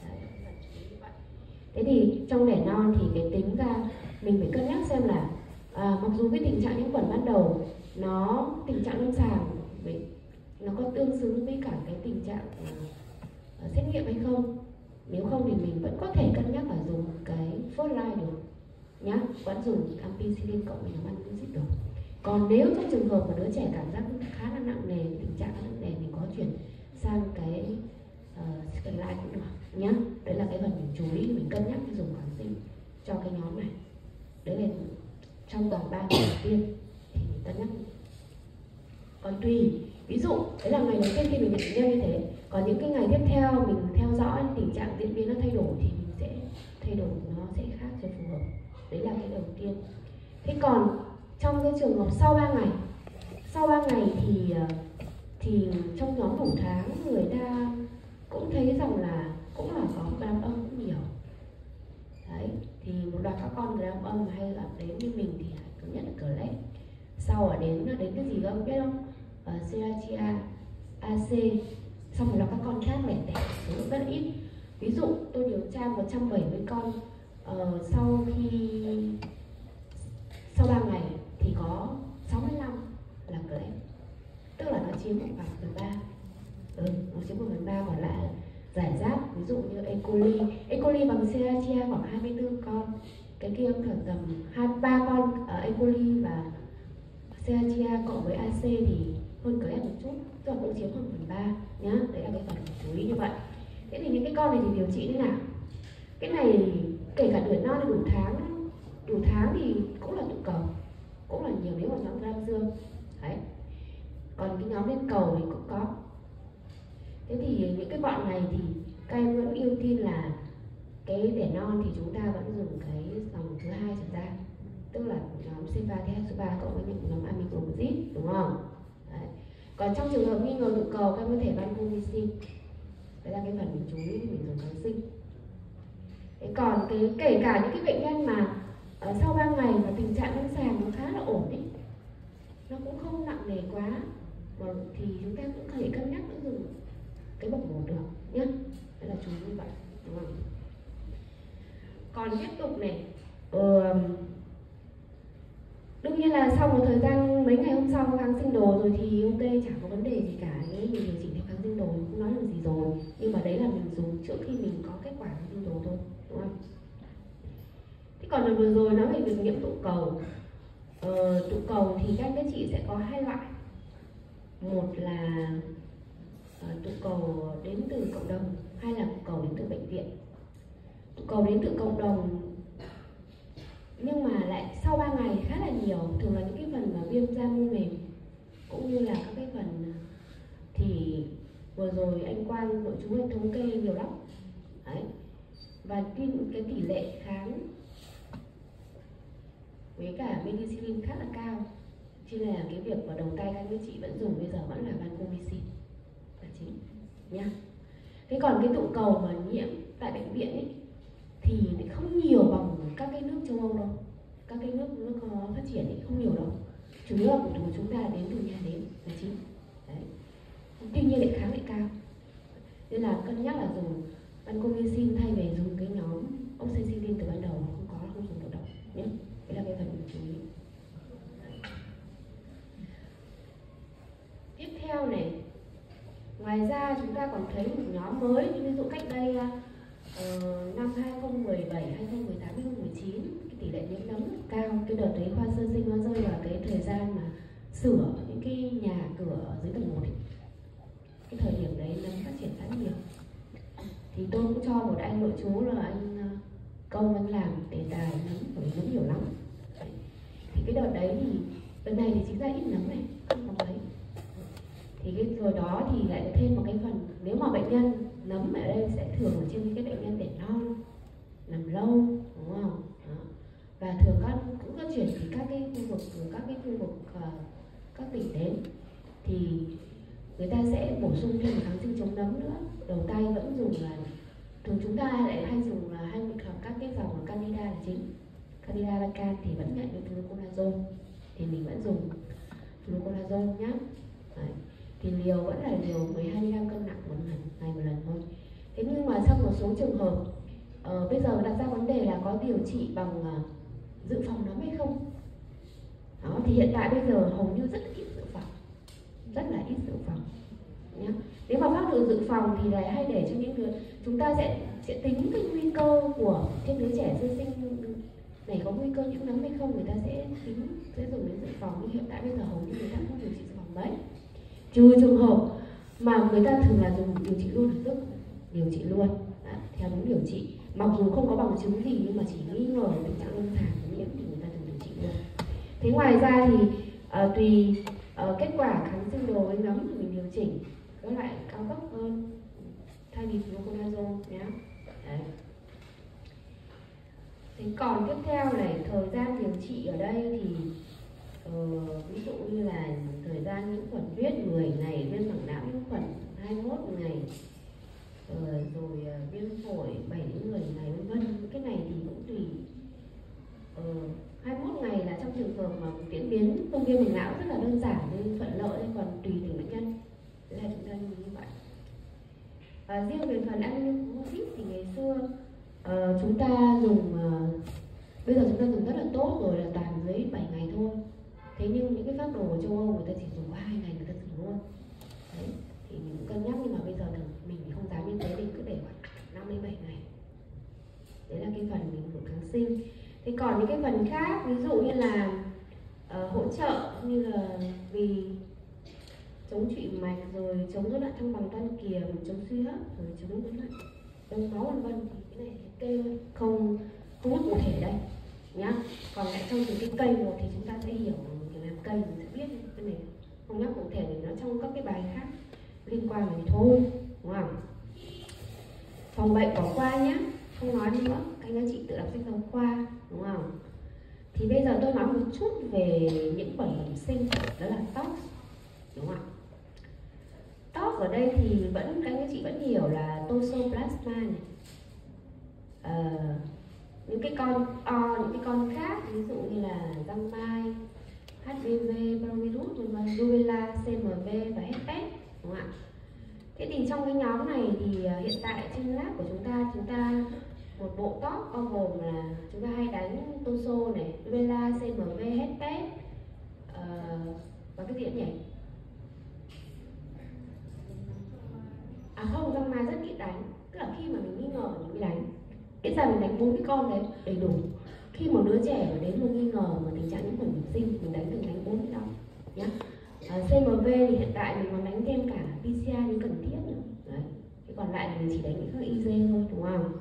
Thế thì trong đẻ non thì cái tính ra mình phải cân nhắc xem là mặc dù cái tình trạng nhiễm khuẩn ban đầu tình trạng lâm sàng nó có tương xứng với cả cái tình trạng xét nghiệm hay không. Nếu không thì mình vẫn có thể cân nhắc là dùng cái first line được nhá, vẫn dùng ampicillin cộng với nhóm ampicillin được. Còn nếu trong trường hợp mà đứa trẻ cảm giác khá là nặng nề, tình trạng khá nặng nề, mình có chuyển sang cái second line cũng được nhá. Đấy là cái phần mình chú ý, mình cân nhắc dùng kháng sinh cho cái nhóm này. Đấy là trong vòng 3 ngày đầu tiên thì mình cân nhắc. Còn tùy, ví dụ Đấy là ngày đầu tiên khi mình nhận bệnh nhân như thế. Còn những cái ngày tiếp theo mình theo dõi tình trạng diễn biến nó thay đổi thì mình sẽ thay đổi, nó sẽ khác cho phù hợp. Đấy là cái đầu tiên. Thế còn trong cái trường hợp sau 3 ngày, thì trong nhóm đủ tháng người ta cũng thấy rằng là cũng là có gram âm cũng nhiều. Đấy, thì một loạt các con gram âm hay là đến như mình thì thứ nhất là cholesterol, sau là đến cái gì các biết không? Serratia, AC, xong một loạt các con khác lẻ tẻ, số lượng rất ít. Ví dụ tôi điều tra 170 con, sau 3 ngày thì có 65 là cholesterol, tức là nó chiếm khoảng 1/3. Nó chiếm 1/3, còn lại là giải rác, ví dụ như E. coli bằng Serratia khoảng 24 con, cái kia cũng tầm 2-3 con E. coli và Serratia cộng với AC thì hơn cholesterol một chút, tức là cũng chiếm hơn 1/3 nhá. Đấy là cái phần chú ý như vậy. Thế thì những cái con này thì điều trị thế nào? Cái này kể cả tuổi non hay đủ tháng thì cũng là tụ cầu, cũng là nhiều nếu mà nhóm gram dương. Đấy. Còn cái nhóm lên cầu thì cũng có. Thế thì những cái bọn này thì các em vẫn ưu tiên là cái đẻ non thì chúng ta vẫn dùng cái dòng thứ 2 trở ra, tức là nhóm C3 TH3 cộng với những nhóm amiglobulin, đúng không? Đấy. Còn trong trường hợp nghi ngờ tụ cầu các em có thể vancomycin. Đấy là cái phần mình chú ý mình dùng kháng sinh. Thế còn kể cả những cái bệnh nhân mà sau 3 ngày và tình trạng lâm sàng nó khá là ổn ý, nó cũng không nặng nề quá, thì chúng ta cũng có thể cân nhắc nữa dùng cái bậc 1 được nhé. Đấy là chú ý như vậy, đúng không? Còn tiếp tục này, đương nhiên là sau một thời gian mấy ngày hôm sau kháng sinh đồ rồi thì OT chẳng có vấn đề gì cả, nếu mình điều trị theo kháng sinh đồ cũng nói được gì rồi, nhưng mà đấy là mình dùng trước khi mình có kết quả kháng sinh đồ thôi, đúng không? Thế còn đợt vừa rồi nói về việc nhiễm tụ cầu. Tụ cầu thì các chị sẽ có 2 loại. Một là tụ cầu đến từ cộng đồng, hay là tụ cầu đến từ bệnh viện. Tụ cầu đến từ cộng đồng nhưng mà lại sau 3 ngày khá là nhiều, thường là những cái phần mà viêm da mô mềm cũng như là các cái phần thì vừa rồi anh Quang nội chú anh thống kê nhiều lắm. Đấy. Và cái tỷ lệ kháng với cả penicillin khá là cao, cho nên là cái việc vào đầu tay các chị vẫn dùng bây giờ vẫn là vancomycin là chính nha. Thế còn cái tụ cầu mà nhiễm tại bệnh viện ấy thì không nhiều bằng các cái nước châu Âu đâu, các cái nước phát triển ấy không nhiều đâu, chủ yếu là của chúng ta đến từ nhà đến là chính. Đấy. Tuy nhiên lại kháng lại cao, nên là cân nhắc là dùng vancomycin thay vì dùng cái nhóm oxacillin từ ban đầu, không dùng được đâu nhé. Đấy là cái phần mình chú ý. Tiếp theo này, ngoài ra chúng ta còn thấy một nhóm mới, ví dụ cách đây năm 2017, 2018, 2019 cái tỷ lệ nhiễm nấm rất cao. Cái đợt đấy khoa sơ sinh nó rơi vào cái thời gian mà sửa những cái nhà cửa ở dưới tầng 1 ấy. Cái thời điểm đấy nấm phát triển khá nhiều. Thì tôi cũng cho một anh nội chú là anh Công, anh làm đề tài nấm, bởi vì nấm nhiều lắm. Đấy. Thì cái đợt đấy thì đợt này thì chính ra ít nấm này, không có mấy. Thì cái rồi đó thì lại thêm một cái phần, nếu mà bệnh nhân nấm ở đây sẽ thường ở trên cái bệnh nhân đẻ non nằm lâu, đúng không? Đó. Và thường cũng có chuyển từ các cái khu vực các tỉnh đến thì người ta sẽ bổ sung thêm một kháng sinh chống nấm nữa. Đầu tay vẫn dùng là thường chúng ta lại hay dùng là các cái dòng Candida là chính. Candida vacans thì vẫn nhận với fluconazole, thì mình vẫn dùng fluconazole nhé. Đấy. Thì liều vẫn là liều 12 mg cân nặng ngày một lần thôi. Thế nhưng mà trong một số trường hợp bây giờ đặt ra vấn đề là có điều trị bằng dự phòng nấm hay không. Đó, thì hiện tại bây giờ hầu như rất ít dự phòng, rất là ít dự phòng nhé. Nếu mà phát được dự phòng thì lại hay để cho những đứa, chúng ta sẽ tính cái nguy cơ của cái đứa trẻ sơ sinh này có nguy cơ nhiễm nấm hay không, người ta sẽ dùng đến dự phòng. Nhưng hiện tại bây giờ hầu như người ta không điều trị dự phòng mấy, trừ trường hợp mà người ta thường là dùng điều trị luôn lập tức, điều trị luôn theo đúng điều trị, mặc dù không có bằng chứng gì nhưng mà chỉ nghi ngờ tình trạng lâm sàng nhiễm thì người ta thường điều trị luôn. Thế ngoài ra thì tùy kết quả kháng sinh đồ với nấm thì mình điều chỉnh các loại cao cấp hơn thay vì fluconazole nhé. Đấy. Thế còn tiếp theo này, thời gian điều trị ở đây thì ví dụ như là thời gian nhiễm khuẩn huyết 10 ngày, viêm mảng não nhiễm khuẩn 21 ngày, rồi viêm phổi 7 đến 10 ngày vân vân. Cái này thì cũng tùy. 21 ngày là trong trường hợp mà diễn biến viêm mảng não rất là đơn giản nên thuận lợi, còn tùy từng bệnh nhân. Thế là chúng ta như vậy. Riêng về phần aminoglycosides thì ngày xưa chúng ta dùng bây giờ chúng ta dùng rất là tốt rồi, là toàn dưới 7 ngày thôi. Thế nhưng những cái phác đồ ở châu Âu người ta chỉ dùng có 2 ngày người ta dùng luôn. Đấy, thì mình cũng cân nhắc, nhưng mà bây giờ mình không dám như thế, mình cứ để khoảng 5 đến 7 ngày. Đấy là cái phần mình dùng kháng sinh. Thế còn những cái phần khác, ví dụ như là hỗ trợ như là vì chống trụy mạch, rồi chống rối loạn thăng bằng toan kiềm, chống suy hấp, rồi chống rối loạn đông máu vân vân, thì cái này kê không nhắc cụ thể đây nhá. Còn lại trong từng cái cây một thì chúng ta sẽ hiểu, làm cây mình sẽ biết. Cái này không nhắc cụ thể vì nó trong các cái bài khác liên quan thì thôi, đúng không? Phòng bệnh bỏ qua nhé, không nói nữa, các anh chị tự đọc sách giáo khoa, đúng không? Thì bây giờ tôi nói một chút về những khuẩn bẩm sinh, đó là TOX, đúng không ạ? TOX ở đây thì vẫn các anh chị vẫn hiểu là Toxoplasma này, những cái con khác ví dụ như là giang mai, HPV, parvovirus, rubella, CMV và herpes, đúng không ạ? Thế thì trong cái nhóm này thì hiện tại trên lab của chúng ta một bộ TOX bao gồm là chúng ta hay đánh toso này, rubella, CMV, herpes và cái gì nữa nhỉ? Không, giang mai rất ít đánh, tức là khi mà mình nghi ngờ mình mới đánh. Ít ra mình đánh 4 cái con đấy đầy đủ. Khi một đứa trẻ đến một nghi ngờ mà tình trạng nhiễm khuẩn bẩm sinh, mình đánh 4 cái đó nhé. CMV thì hiện tại mình còn đánh thêm cả PCR nếu cần thiết nữa. Đấy. Thế còn lại là mình chỉ đánh những các IgG thôi, đúng không?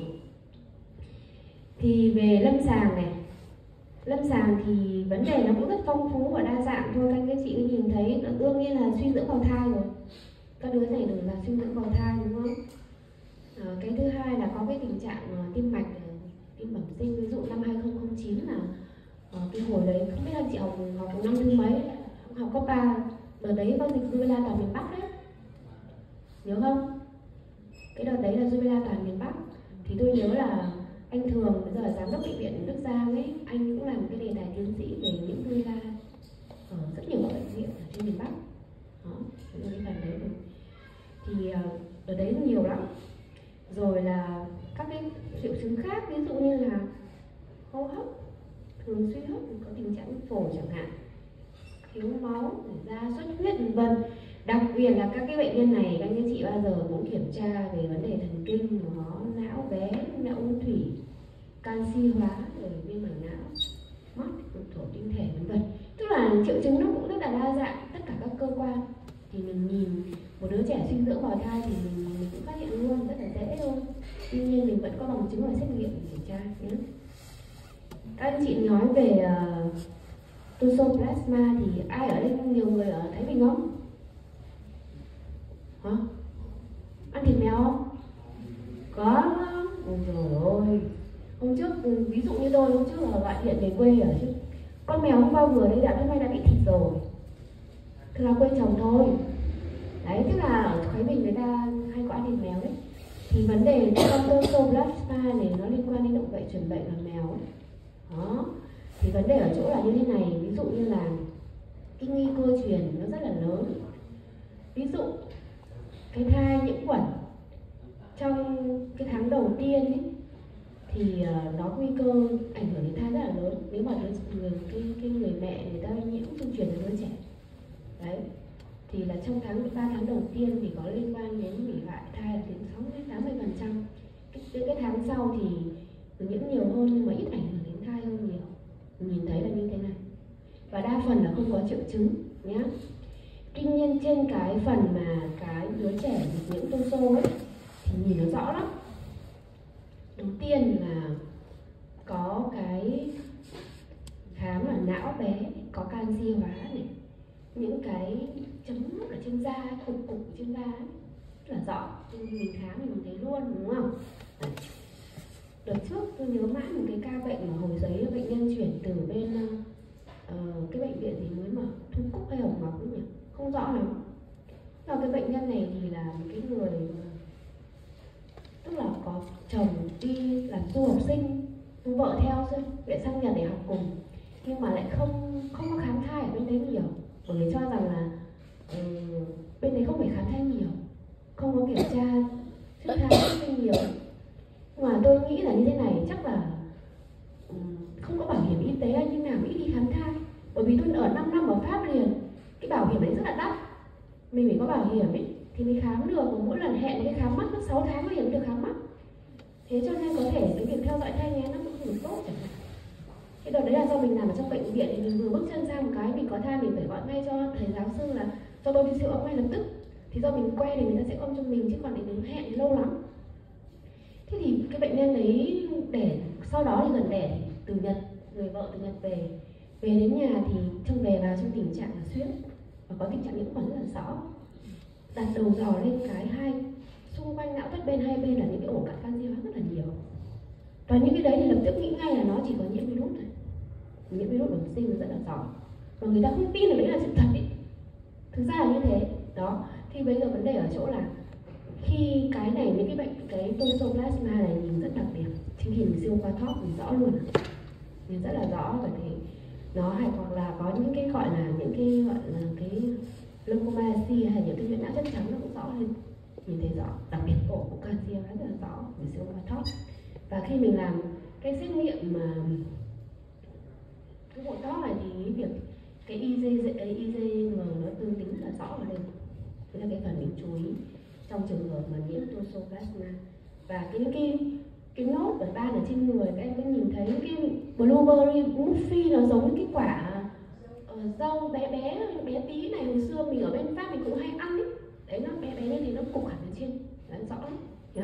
Thì về lâm sàng này, lâm sàng thì vấn đề nó cũng rất phong phú và đa dạng thôi. Các chị nhìn thấy đương nhiên là suy dưỡng bào thai rồi, các đứa này đều là suy dưỡng bào thai, đúng không? Cái thứ hai là có cái tình trạng tim mạch, tim bẩm sinh. Ví dụ năm 2009 là cái hồi đấy không biết là chị học năm thứ mấy, học cấp 3, đợt đấy có dịch rubella toàn miền Bắc đấy, nhớ không? Cái đợt đấy là rubella toàn miền Bắc. Thì tôi nhớ là anh Thường bây giờ là giám đốc bệnh viện Đức Giang ấy, anh cũng làm cái đề tài tiến sĩ về nhiễm rubella ở rất nhiều các bệnh viện ở trên miền Bắc. Đó, cái phần đấy rồi. Thì ở đấy nhiều lắm. Rồi là các cái triệu chứng khác, ví dụ như là hô hấp, thường suy hấp, có tình trạng phổi chẳng hạn, thiếu máu, da xuất huyết vân vân. Đặc biệt là các cái bệnh nhân này, các anh chị bao giờ cũng kiểm tra về vấn đề thần kinh, nó não bé, não ung thủy, canxi hóa, rồi viêm mảng não, mắt, thổ tinh thể vân vân. Tức là triệu chứng nó cũng rất là đa dạng, tất cả các cơ quan. Thì mình nhìn một đứa trẻ suy dưỡng bào thai thì mình cũng phát hiện luôn, rất là dễ thôi. Tuy nhiên mình vẫn có bằng chứng và xét nghiệm để kiểm tra nhé. Các anh chị nói về Toxoplasma thì ai ở đây, nhiều người ở Thái Bình không? Hả? Ăn thịt mèo không? Có. Ôi trời ơi, hôm trước ví dụ như tôi hôm trước là gọi điện về quê ở chứ con mèo hôm qua vừa đấy đã hôm nay đã bị thịt rồi, tức là quê chồng thôi. Đấy, tức là ở Thái Bình người ta hay có ăn thịt mèo đấy. Thì vấn đề con Toxoplasma này nó liên quan đến động vệ truyền bệnh ở mèo ấy. Đó. Thì vấn đề ở chỗ là như thế này, ví dụ như là cái nguy cơ truyền nó rất là lớn. Ví dụ cái thai nhiễm khuẩn trong cái tháng đầu tiên ấy, thì nó nguy cơ ảnh hưởng đến thai rất là lớn nếu mà người mẹ người ta nhiễm trung truyền đến đứa trẻ. Đấy, thì là trong 3 tháng đầu tiên thì có liên quan đến hủy hoại thai là đến 60-80%. Cái tháng sau thì nhiễm nhiều hơn nhưng mà ít ảnh hưởng đến thai hơn nhiều. Mình nhìn thấy là như thế này. Và đa phần là không có triệu chứng nhé. Tuy nhiên trên cái phần mà cái đứa trẻ bị nhiễm toxo ấy thì nhìn nó rõ lắm. Đầu tiên là có cái khám là não bé, có canxi hóa này, những cái chấm nốt ở trên da, cục ở trên da ấy, rất là rõ. Mình khám thì mình thấy luôn, đúng không? Đấy. Đợt trước tôi nhớ mãi một cái ca bệnh mà hồi giấy bệnh nhân chuyển từ bên cái bệnh viện gì mới mà Thu Cúc hay Hồng Ngọc nhỉ, không rõ lắm. Và cái bệnh nhân này thì là một cái người tức là có chồng đi làm du học sinh, vợ theo rồi lại sang Nhật để học cùng, nhưng mà lại không có khám thai ở bên đấy nhiều, bởi vì cho rằng là bên đấy không phải khám thai nhiều, không có kiểm tra trước thai trước sinh nhiều. Nhưng mà tôi nghĩ là như thế này, chắc là không có bảo hiểm y tế hay như nào nghĩ đi khám thai, bởi vì tôi ở 5 năm ở Pháp liền, cái bảo hiểm đấy rất là đắt, mình phải có bảo hiểm ấy thì mới khám được, và mỗi lần hẹn cái khám mắt mất 6 tháng mới được khám mắt. Thế cho nên có thể cái việc theo dõi thai nghén nó cũng không được tốt chẳng hạn. Cái đợt đấy là do mình làm ở trong bệnh viện thì mình vừa bước chân sang một cái mình có thai, mình phải gọi ngay cho thầy giáo sư là cho tôi đi siêu âm ngay lập tức. Thì do mình quen thì người ta sẽ ôm cho mình, chứ còn để đứng hẹn thì lâu lắm. Thế thì cái bệnh nhân đấy đẻ, sau đó thì gần đẻ thì từ Nhật, người vợ từ Nhật về đến nhà thì trong về vào trong tình trạng là suyễn và có tình trạng nhiễm khuẩn rất là rõ. Đặt đầu dò lên cái hai xung quanh não thất bên hai bên là những cái ổ cặn canxi hóa rất là nhiều. Và những cái đấy thì lập tức nghĩ ngay là nó chỉ có nhiễm virus thôi, nhiễm virus bẩm sinh rất là rõ, và người ta không tin là đấy là sự thật ý. Thực ra là như thế đó. Thì bây giờ vấn đề ở chỗ là khi cái này, những cái bệnh, cái toxoplasma này nhìn rất đặc biệt, khi mình siêu qua thóp mình rõ luôn, nhìn rất là rõ. Và thì nó hay hoặc là có những cái gọi là cái leukomalacia hay những cái huyết não chất trắng nó cũng rõ lên, nhìn thấy rõ, đặc biệt ổ của canxi rất là rõ mình siêu qua thóp. Và khi mình làm cái xét nghiệm mà cái bộ tóc này thì việc cái IgG nó tương tính là rõ ở đây. Đấy là cái phần mình chú ý trong trường hợp mà nhiễm toxoplasma. Và cái nốt ở ban ở trên người, các em có nhìn thấy cái blueberry muffin nó giống cái quả rau bé tí này, hồi xưa mình ở bên Pháp mình cũng hay ăn ấy. Đấy, nó bé như thế, nó cục hẳn ở trên, đấy, rõ lắm nhá.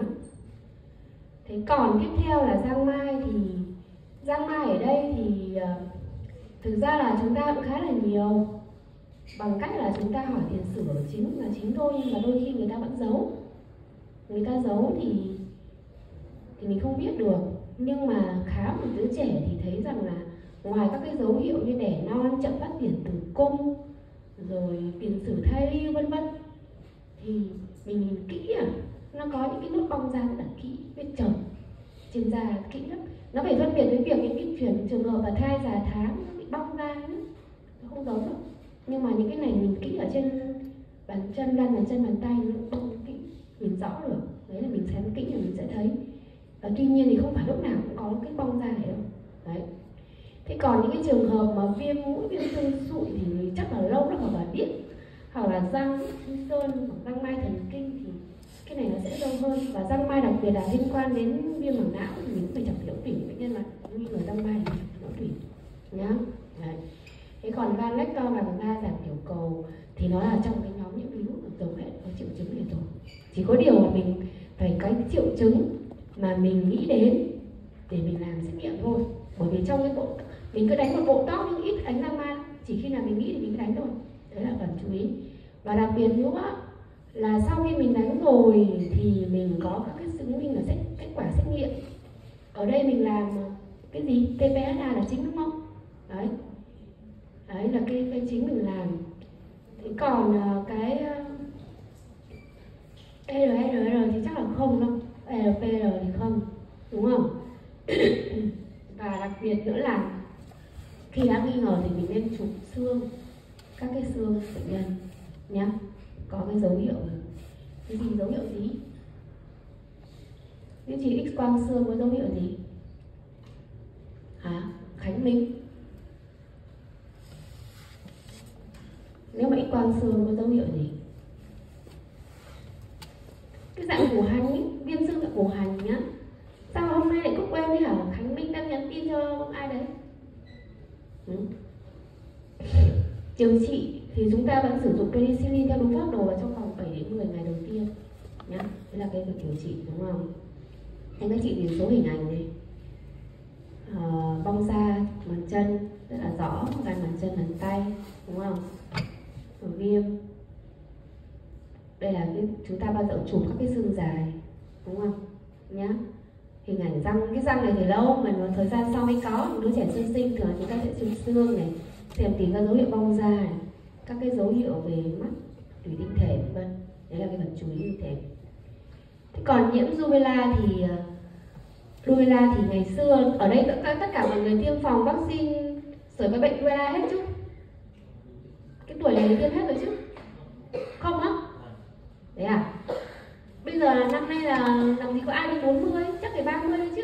Thế còn tiếp theo là giang mai. Thì giang mai ở đây thì thực ra là chúng ta cũng khá là nhiều, bằng cách là chúng ta hỏi tiền sử chính thôi, nhưng mà đôi khi người ta vẫn giấu. Người ta giấu thì mình không biết được. Nhưng mà khám một đứa trẻ thì thấy rằng là ngoài các cái dấu hiệu như đẻ non, chậm phát triển tử cung, rồi tiền sử thai lưu vân vân, thì mình nhìn kỹ nó có những cái nốt bong da rất là kỹ, vết chồng trên da kỹ lắm. Nó phải phân biệt với việc những cái trường hợp là thai già tháng nó bị bong da ấy, nó không giống đâu. Nhưng mà những cái này nhìn kỹ ở trên bàn chân, gan bàn chân, bàn tay nó bong kỹ, nhìn rõ được. Đấy là mình xem kỹ là mình sẽ thấy. Và tuy nhiên thì không phải lúc nào cũng có cái bong da này đâu. Đấy. Thế còn những cái trường hợp mà viêm mũi, viêm xương sụi thì chắc là lâu lắm mà biết, hoặc là răng sơn hoặc răng mai thần kinh thì cái này nó sẽ lâu hơn. Và răng mai đặc biệt là liên quan đến viêm màng não thì mình cũng phải chọc tiểu tủy bệnh nhân, mà nghi ngờ răng mai thì tiểu tủy nhá. Đấy. Thế còn gan lách to bằng da, giảm tiểu cầu thì nó là trong cái nhóm những virus giống hết có triệu chứng này rồi. Chỉ có điều là mình phải cái triệu chứng mà mình nghĩ đến để mình làm xét nghiệm thôi. Bởi vì trong cái bộ mình cứ đánh một bộ tóc nhưng ít đánh răng mai, chỉ khi nào mình nghĩ thì mình cứ đánh thôi. Đấy là phần chú ý. Và đặc biệt nữa là sau khi mình đánh rồi thì mình có các cái chứng minh là kết quả xét nghiệm. Ở đây mình làm cái gì? TPSA là chính đúng không? Đấy. Đấy là cái chính mình làm. Thế còn cái RR thì chắc là không đâu, RPR thì không, đúng không? Và đặc biệt nữa là khi đã nghi ngờ thì mình nên chụp xương, các cái xương bệnh nhân nhé, có cái dấu hiệu cái gì, dấu hiệu gì? Nếu chỉ X quang xương có dấu hiệu gì? Hả? Khánh Minh. Nếu mà X quang xương có dấu hiệu gì? Cái dạng củ hành ấy, viêm xương dạng củ hành nhá. Sao hôm nay lại cứ quên đi hả? Khánh Minh đang nhắn tin cho ai đấy? Điều trị thì chúng ta vẫn sử dụng penicillin theo đúng phác đồ vào trong vòng 7 đến 10 ngày đầu tiên nhá. Đây là cái việc điều trị, đúng không? Anh các chị nhìn số hình ảnh này, bong da bàn chân rất là rõ, gan bàn chân, bàn tay, đúng không? Viêm Đây là chúng ta bao giờ chụp các cái xương dài, đúng không nhá. Hình ảnh răng, cái răng này thì lâu mà thời gian sau mới có. Đứa trẻ sơ sinh thường chúng ta sẽ chụp xương này, xem tìm các dấu hiệu bong da này, các cái dấu hiệu về mắt, tủy tinh thể vân vân. Đấy là cái vật chú ý như thế. Thế còn nhiễm rubella thì ngày xưa ở đây tất cả mọi người tiêm phòng vaccine sởi với bệnh rubella hết chứ? Cái tuổi này tiêm hết rồi chứ? Không á? Đấy à? Bây giờ là năm nay là làm gì có ai đến 40, chắc phải 30 đấy chứ.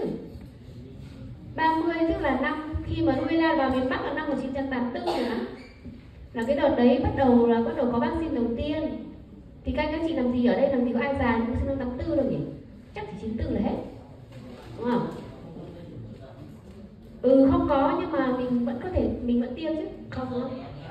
30 tức là năm khi mà rubella vào miền Bắc là năm 1984 rồi đó. Là cái đợt đấy bắt đầu có vaccine đầu tiên. Thì các chị làm gì ở đây, làm gì có ai già sinh năm 84 đâu nhỉ? Chắc chỉ 94 là hết, đúng không? Không có, nhưng mà mình vẫn có thể, mình vẫn tiêm chứ, không?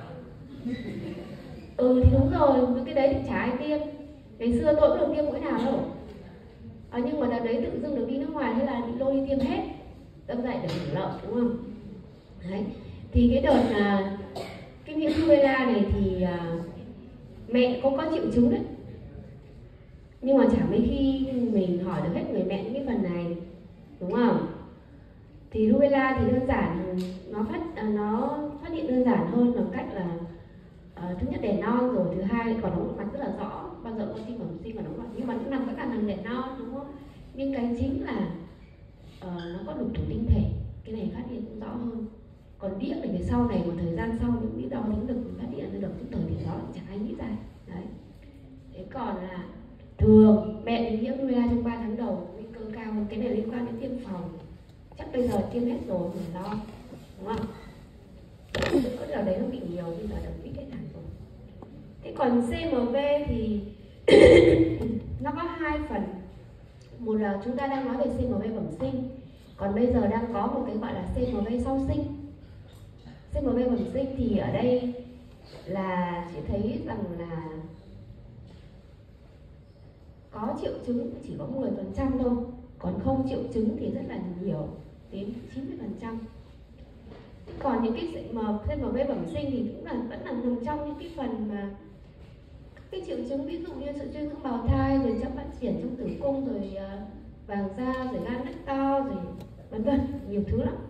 Thì đúng rồi, cái đấy thì chả ai tiêm. Ngày xưa tôi cũng được tiêm mũi nào đâu. Nhưng mà đợt đấy tự dưng được đi nước ngoài, thế là bị lôi đi tiêm hết. Tâm dậy được hưởng lợi, đúng không? Đấy. Thì cái đợt cái nhiễm rubella này thì mẹ có triệu chứng đấy. Nhưng mà chả mấy khi mình hỏi được hết người mẹ những cái phần này, đúng không? Thì rubella thì đơn giản, nó phát hiện đơn giản hơn bằng cách là thứ nhất đẻ non rồi, thứ hai còn đóng mặt rất là rõ, bao giờ con sinh còn đóng mặt, nhưng mà cũng nằm các cả nằm đẻ non, đúng không? Nhưng cái chính là nó có đục thủy tinh thể, cái này phát hiện cũng rõ hơn. Còn điếc thì về sau này, một thời gian sau những biết đo tính được phát hiện ra được, cái thời điểm đó chẳng ai nghĩ ra. Đấy. Thế còn là thường mẹ bị nhiễm rubella trong 3 tháng đầu nguy cơ cao hơn. Cái này liên quan đến tiêm phòng, chắc bây giờ tiêm hết rồi mình lo, đúng không? Có giờ đấy nó bị nhiều, bây giờ được ít hết hẳn rồi. Thế còn CMV thì nó có hai phần. Một là chúng ta đang nói về CMV bẩm sinh, còn bây giờ đang có một cái gọi là CMV sau sinh. CMV bẩm sinh thì ở đây là chị thấy rằng là có triệu chứng chỉ có 10% thôi, còn không triệu chứng thì rất là nhiều, đến 90%. Còn những cái CMV bẩm sinh thì cũng vẫn là nằm trong những cái phần mà cái triệu chứng, ví dụ như sự suy dưỡng bào thai, rồi chậm phát triển trong tử cung, rồi vàng da, rồi gan đất to, rồi vân vân, nhiều thứ lắm.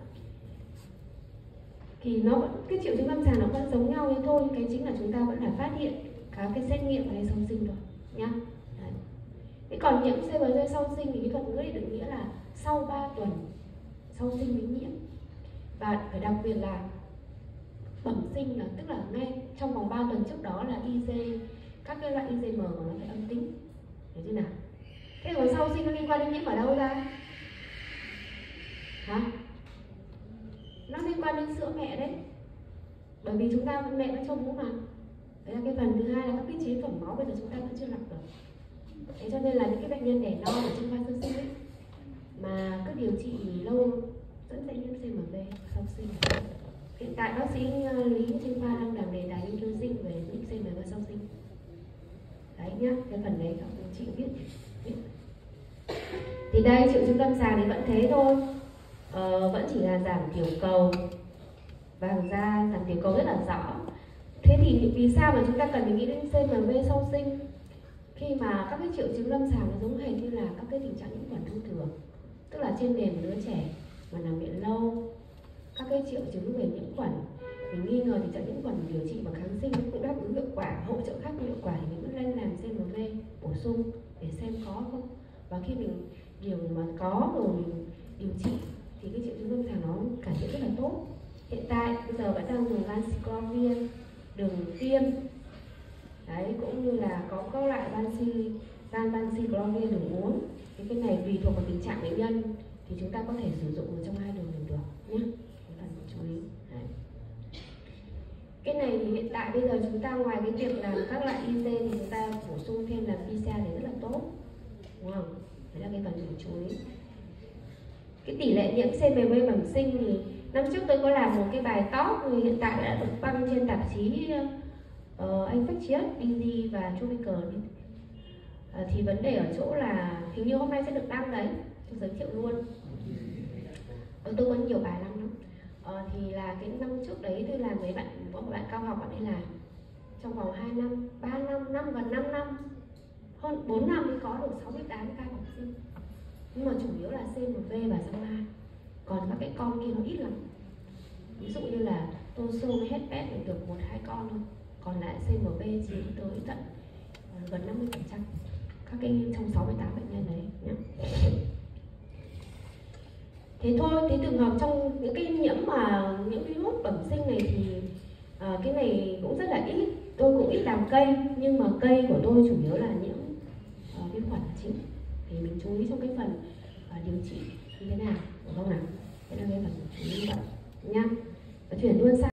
Thì nó vẫn, cái triệu chứng lâm sàng nó vẫn giống nhau thế thôi, cái chính là chúng ta vẫn là phát hiện các cái xét nghiệm hay sau sinh thôi nhá. Đấy. Thế còn nhiễm CMV sau sinh thì cái thuật ngữ được nghĩa là sau 3 tuần sau sinh mới nhiễm, và phải đặc biệt là bẩm sinh, là tức là ngay trong vòng 3 tuần trước đó là IgG, các cái loại IgM của nó phải âm tính, hiểu chưa nào? Thế còn sau sinh nó liên quan đến nhiễm ở đâu ra? Hả? Nó liên quan đến sữa mẹ đấy, bởi vì chúng ta mẹ vẫn cho bú mà. Đấy là cái phần thứ hai, là các cái chế phẩm máu bây giờ chúng ta vẫn chưa lọc được. Thế cho nên là những cái bệnh nhân đẻ non ở trong khoa sơ sinh ấy mà cứ điều trị lâu vẫn sẽ nhiễm CMV sau sinh. Hiện tại bác sĩ Lý chuyên khoa đang làm đề tài nghiên cứu sinh về nhiễm CMV sau sinh. Đấy nhá, cái phần đấy các chị biết. Thì đây triệu chứng lâm sàng thì vẫn thế thôi, vẫn chỉ là giảm tiểu cầu, vàng da, giảm tiểu cầu rất là rõ. Thế thì vì sao mà chúng ta cần phải nghĩ đến CMV sau sinh khi mà các cái triệu chứng lâm sàng nó giống hệt như là các cái tình trạng nhiễm khuẩn thông thường, tức là trên nền một đứa trẻ mà nằm viện lâu, các cái triệu chứng về nhiễm khuẩn, mình nghi ngờ tình trạng nhiễm khuẩn, điều trị bằng kháng sinh cũng đáp ứng hiệu quả, hỗ trợ khác hiệu quả thì mình vẫn lên làm CMV bổ sung để xem có không. Và khi mình điều mà có rồi mình điều trị thì cái triệu chứng lâm sàng nó cải thiện rất là tốt. Hiện tại bây giờ vẫn đang dùng vancomycin đường tiêm, đấy, cũng như là có các loại vancomycin đường uống. Thì cái này tùy thuộc vào tình trạng bệnh nhân thì chúng ta có thể sử dụng một trong hai đường đều được nhé, cần chú ý. Đấy. Cái này thì hiện tại bây giờ chúng ta ngoài cái việc làm các loại IC thì chúng ta bổ sung thêm làm PCR thì rất là tốt, đúng không? Đấy là cái cần phải chú ý. Cái tỷ lệ nhiễm CMV bẩm sinh thì năm trước tôi có làm một cái bài talk, thì hiện tại đã được đăng trên tạp chí Infectious Disease và Tropical. Thì vấn đề ở chỗ là hình như hôm nay sẽ được đăng đấy, tôi giới thiệu luôn. Tôi có nhiều bài lắm. Thì là cái năm trước đấy tôi làm với có một bạn cao học, bạn ấy làm trong vòng 2 năm, 3 năm, gần 5 năm hơn 4 năm mới có được 68 ca học sinh, nhưng mà chủ yếu là CMV và răng mai, còn các cái con kia nó ít lắm. Ví dụ như là Toso với hết pet được 1-2 con thôi, còn lại CMV chiếm tới tận gần 50% các cái trong 68 bệnh nhân đấy nhé. Thế thôi, cái trường hợp trong những cái nhiễm mà những virus bẩm sinh này thì cái này cũng rất là ít, tôi cũng ít làm cây, nhưng mà cây của tôi chủ yếu là nhiễm vi khuẩn là chính, thì mình chú ý trong cái phần điều trị như thế nào, đúng không nào? Thế là cái phần chú ý như vậy nhá. Và chuyển luôn sang